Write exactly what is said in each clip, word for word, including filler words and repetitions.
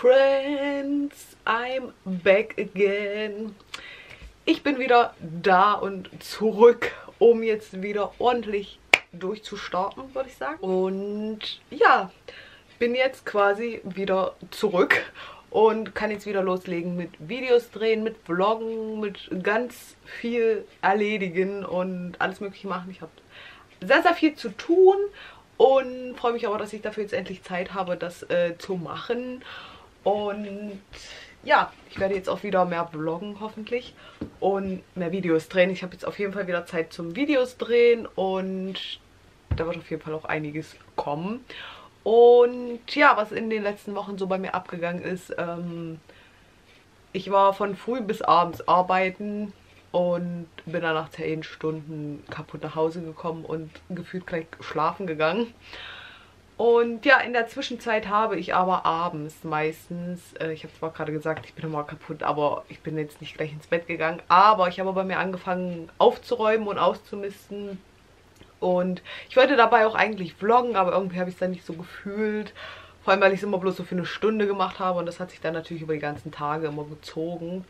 Friends, I'm back again. Ich bin wieder da und zurück, um jetzt wieder ordentlich durchzustarten, würde ich sagen. Und ja, bin jetzt quasi wieder zurück und kann jetzt wieder loslegen mit Videos drehen, mit Vloggen, mit ganz viel erledigen und alles mögliche machen. Ich habe sehr, sehr viel zu tun und freue mich aber, dass ich dafür jetzt endlich Zeit habe, das äh, zu machen. Und ja, ich werde jetzt auch wieder mehr vloggen hoffentlich und mehr Videos drehen. Ich habe jetzt auf jeden Fall wieder Zeit zum Videos drehen und da wird auf jeden Fall auch einiges kommen. Und ja, was in den letzten Wochen so bei mir abgegangen ist, ähm, ich war von früh bis abends arbeiten und bin dann nach zehn Stunden kaputt nach Hause gekommen und gefühlt gleich schlafen gegangen. Und ja, in der Zwischenzeit habe ich aber abends meistens, äh, ich habe zwar gerade gesagt, ich bin immer kaputt, aber ich bin jetzt nicht gleich ins Bett gegangen, aber ich habe bei mir angefangen aufzuräumen und auszumisten. Und ich wollte dabei auch eigentlich vloggen, aber irgendwie habe ich es dann nicht so gefühlt. Vor allem, weil ich es immer bloß so für eine Stunde gemacht habe und das hat sich dann natürlich über die ganzen Tage immer gezogen.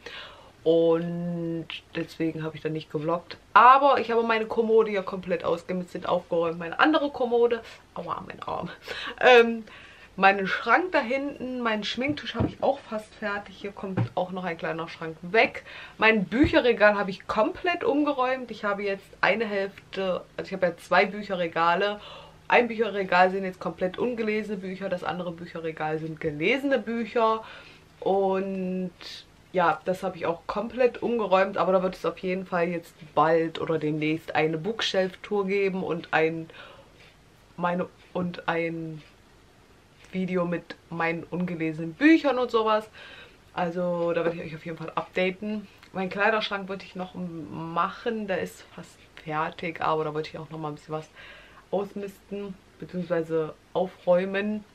Und deswegen habe ich dann nicht gevloggt. Aber ich habe meine Kommode ja komplett ausgemistet, aufgeräumt. Meine andere Kommode, aua, mein Arm. Ähm, meinen Schrank da hinten, meinen Schminktisch habe ich auch fast fertig. Hier kommt auch noch ein kleiner Schrank weg. Mein Bücherregal habe ich komplett umgeräumt. Ich habe jetzt eine Hälfte, also ich habe ja zwei Bücherregale. Ein Bücherregal sind jetzt komplett ungelesene Bücher, das andere Bücherregal sind gelesene Bücher. Und ja, das habe ich auch komplett umgeräumt, aber da wird es auf jeden Fall jetzt bald oder demnächst eine Bookshelf-Tour geben und ein, meine, und ein Video mit meinen ungelesenen Büchern und sowas. Also da werde ich euch auf jeden Fall updaten. Mein Kleiderschrank wollte ich noch machen, der ist fast fertig, aber da wollte ich auch noch mal ein bisschen was ausmisten bzw. aufräumen.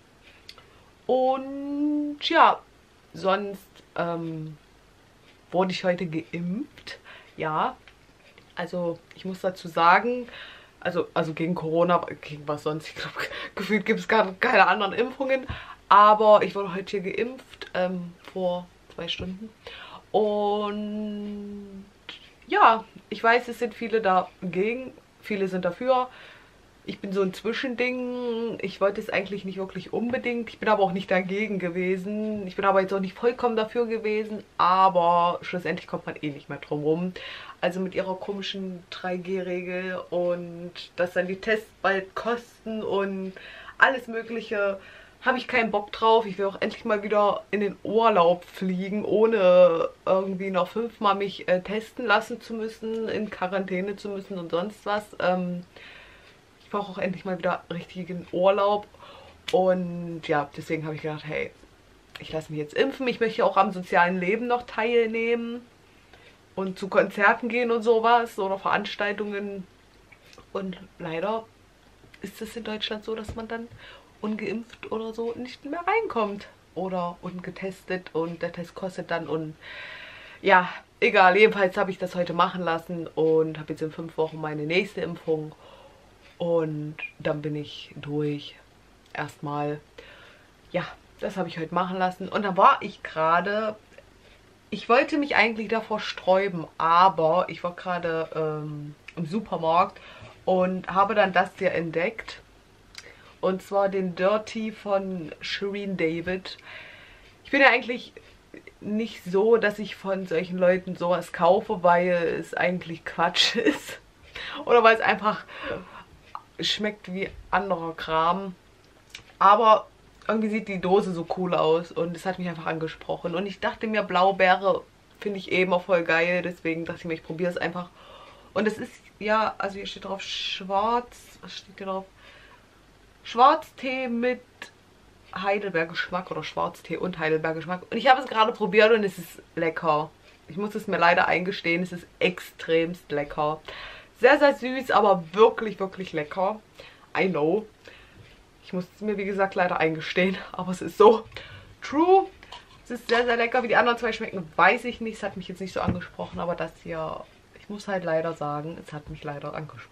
Und ja, sonst ähm, wurde ich heute geimpft. Ja, also ich muss dazu sagen, also, also gegen Corona, gegen was sonst, ich glaube, gefühlt gibt es gar keine anderen Impfungen. Aber ich wurde heute hier geimpft, ähm, vor zwei Stunden. Und ja, ich weiß, es sind viele dagegen, viele sind dafür. Ich bin so ein Zwischending. Ich wollte es eigentlich nicht wirklich unbedingt. Ich bin aber auch nicht dagegen gewesen. Ich bin aber jetzt auch nicht vollkommen dafür gewesen. Aber schlussendlich kommt man eh nicht mehr drum rum. Also mit ihrer komischen drei G Regel und dass dann die Tests bald kosten und alles Mögliche, habe ich keinen Bock drauf. Ich will auch endlich mal wieder in den Urlaub fliegen, ohne irgendwie noch fünfmal mich äh, testen lassen zu müssen, in Quarantäne zu müssen und sonst was. Ähm, Ich brauche auch endlich mal wieder richtigen Urlaub. Und ja, deswegen habe ich gedacht, hey, ich lasse mich jetzt impfen. Ich möchte auch am sozialen Leben noch teilnehmen und zu Konzerten gehen und sowas oder Veranstaltungen. Und leider ist es in Deutschland so, dass man dann ungeimpft oder so nicht mehr reinkommt. Oder ungetestet und der Test kostet dann und ja, egal. Jedenfalls habe ich das heute machen lassen und habe jetzt in fünf Wochen meine nächste Impfung. Und dann bin ich durch. Erstmal, ja, das habe ich heute machen lassen. Und dann war ich gerade, ich wollte mich eigentlich davor sträuben, aber ich war gerade ähm, im Supermarkt und habe dann das hier entdeckt. Und zwar den Dirty von Shirin David. Ich bin ja eigentlich nicht so, dass ich von solchen Leuten sowas kaufe, weil es eigentlich Quatsch ist. Oder weil es einfach schmeckt wie anderer Kram. Aber irgendwie sieht die Dose so cool aus und es hat mich einfach angesprochen. Und ich dachte mir, Blaubeere finde ich eben auch voll geil. Deswegen dachte ich mir, ich probiere es einfach. Und es ist, ja, also hier steht drauf schwarz, was steht hier drauf? Schwarztee mit Heidelbeergeschmack oder Schwarztee und Heidelbeergeschmack. Und ich habe es gerade probiert und es ist lecker. Ich muss es mir leider eingestehen, es ist extremst lecker. Sehr, sehr süß, aber wirklich, wirklich lecker. I know. Ich muss es mir, wie gesagt, leider eingestehen. Aber es ist so true. Es ist sehr, sehr lecker. Wie die anderen zwei schmecken, weiß ich nicht. Es hat mich jetzt nicht so angesprochen. Aber das hier, ich muss halt leider sagen, es hat mich leider angesprochen.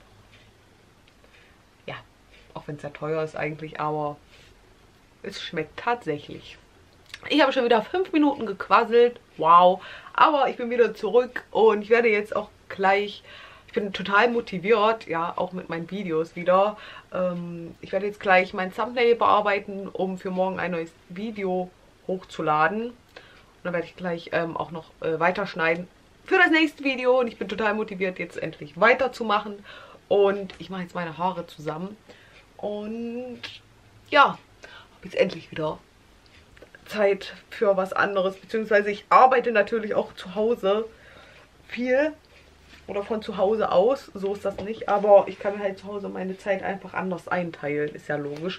Ja, auch wenn es sehr teuer ist eigentlich. Aber es schmeckt tatsächlich. Ich habe schon wieder fünf Minuten gequasselt. Wow. Aber ich bin wieder zurück und ich werde jetzt auch gleich... Ich bin total motiviert, ja, auch mit meinen Videos wieder. Ähm, ich werde jetzt gleich mein Thumbnail bearbeiten, um für morgen ein neues Video hochzuladen. Und dann werde ich gleich ähm, auch noch äh, weiterschneiden für das nächste Video. Und ich bin total motiviert, jetzt endlich weiterzumachen. Und ich mache jetzt meine Haare zusammen. Und ja, habe jetzt endlich wieder Zeit für was anderes. Beziehungsweise ich arbeite natürlich auch zu Hause viel. Oder von zu Hause aus, so ist das nicht. Aber ich kann mir halt zu Hause meine Zeit einfach anders einteilen, ist ja logisch.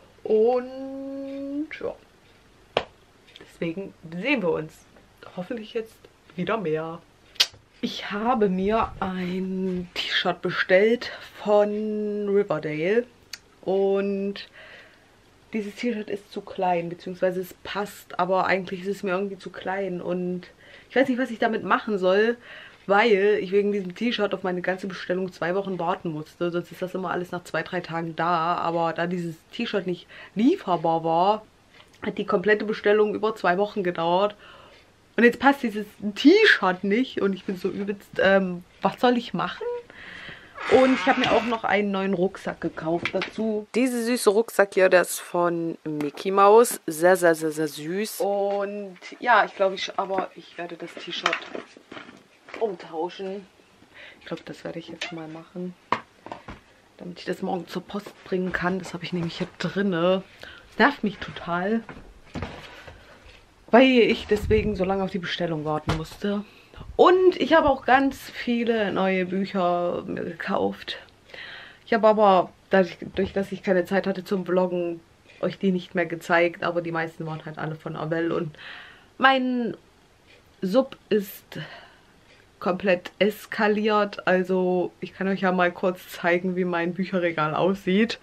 Und ja, deswegen sehen wir uns hoffentlich jetzt wieder mehr. Ich habe mir ein T-Shirt bestellt von Riverdale. Und dieses T-Shirt ist zu klein, beziehungsweise es passt, aber eigentlich ist es mir irgendwie zu klein. Und ich weiß nicht, was ich damit machen soll, weil ich wegen diesem T-Shirt auf meine ganze Bestellung zwei Wochen warten musste. Sonst ist das immer alles nach zwei, drei Tagen da. Aber da dieses T-Shirt nicht lieferbar war, hat die komplette Bestellung über zwei Wochen gedauert. Und jetzt passt dieses T-Shirt nicht. Und ich bin so übelst, ähm, was soll ich machen? Und ich habe mir auch noch einen neuen Rucksack gekauft dazu. Diese süße Rucksack hier, der ist von Mickey Mouse. Sehr, sehr, sehr, sehr süß. Und ja, ich glaube, ich, aber ich werde das T-Shirt umtauschen. Ich glaube, das werde ich jetzt mal machen, damit ich das morgen zur Post bringen kann. Das habe ich nämlich hier drinne. Das nervt mich total, weil ich deswegen so lange auf die Bestellung warten musste. Und ich habe auch ganz viele neue Bücher mir gekauft. Ich habe aber, dadurch, durch dass ich keine Zeit hatte zum Vloggen, euch die nicht mehr gezeigt. Aber die meisten waren halt alle von Avell. Und mein Sub ist komplett eskaliert. Also ich kann euch ja mal kurz zeigen, wie mein Bücherregal aussieht.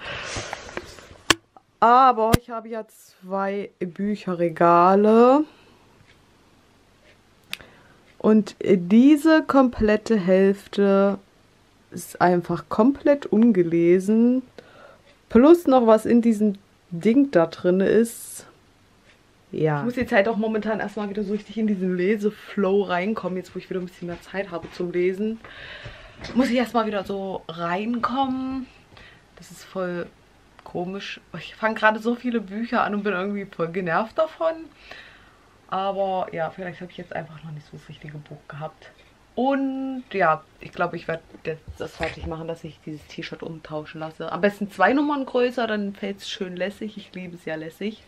Aber ich habe ja zwei Bücherregale. Und diese komplette Hälfte ist einfach komplett ungelesen. Plus noch was in diesem Ding da drin ist. Ja. Ich muss jetzt halt auch momentan erstmal wieder so richtig in diesen Leseflow reinkommen. Jetzt, wo ich wieder ein bisschen mehr Zeit habe zum Lesen, muss ich erstmal wieder so reinkommen. Das ist voll komisch. Ich fange gerade so viele Bücher an und bin irgendwie voll genervt davon. Aber ja, vielleicht habe ich jetzt einfach noch nicht so das richtige Buch gehabt. Und ja, ich glaube, ich werde das fertig machen, dass ich dieses T-Shirt umtauschen lasse. Am besten zwei Nummern größer, dann fällt es schön lässig. Ich liebe es ja lässig.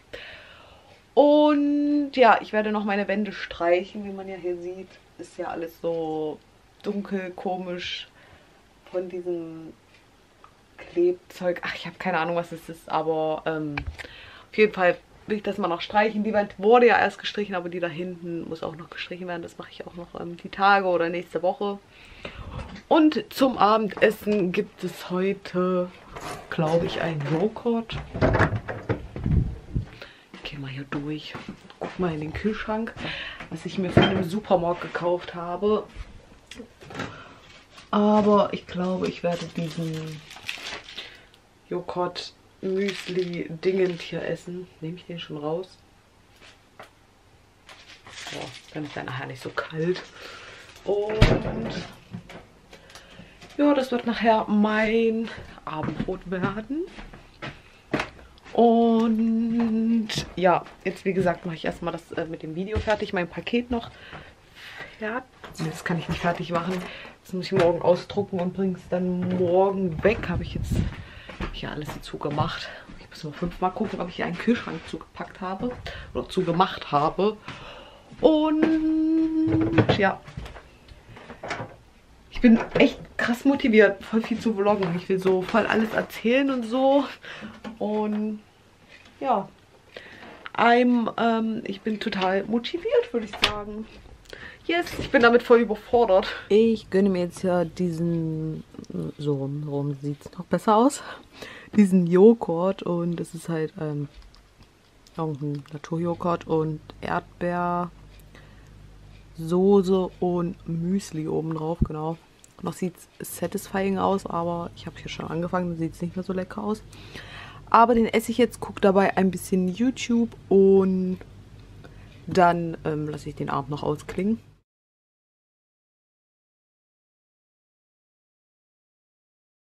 Und ja, ich werde noch meine Wände streichen, wie man ja hier sieht. Ist ja alles so dunkel, komisch von diesem Klebzeug. Ach, ich habe keine Ahnung, was es ist, aber ähm, auf jeden Fall will ich das mal noch streichen. Die Wand wurde ja erst gestrichen, aber die da hinten muss auch noch gestrichen werden. Das mache ich auch noch ähm, die Tage oder nächste Woche. Und zum Abendessen gibt es heute, glaube ich, einen Joghurt. Ich gehe mal hier durch. Guck mal in den Kühlschrank, was ich mir von dem Supermarkt gekauft habe. Aber ich glaube, ich werde diesen Joghurt Müsli Dingend hier essen. Nehme ich den schon raus? Boah, dann ist er nachher nicht so kalt. Und ja, das wird nachher mein Abendbrot werden. Und ja, jetzt wie gesagt mache ich erstmal das äh, mit dem Video fertig. Mein Paket noch fertig. Das kann ich nicht fertig machen. Das muss ich morgen ausdrucken und bringe es dann morgen weg. Habe ich jetzt hier alles zugemacht. Ich muss mal fünfmal gucken, ob ich hier einen Kühlschrank zugepackt habe. Oder zugemacht habe. Und ja. Ich bin echt krass motiviert, voll viel zu vloggen. Ich will so voll alles erzählen und so. Und ja. I'm, ähm, ich bin total motiviert, würde ich sagen. Yes, ich bin damit voll überfordert. Ich gönne mir jetzt ja diesen, so rum, rum sieht es noch besser aus, diesen Joghurt. Und es ist halt ähm, irgendein Naturjoghurt und Erdbeer, Soße und Müsli oben drauf, genau. Noch sieht es satisfying aus, aber ich habe hier schon angefangen, dann sieht es nicht mehr so lecker aus. Aber den esse ich jetzt, gucke dabei ein bisschen YouTube und dann ähm, lasse ich den Abend noch ausklingen.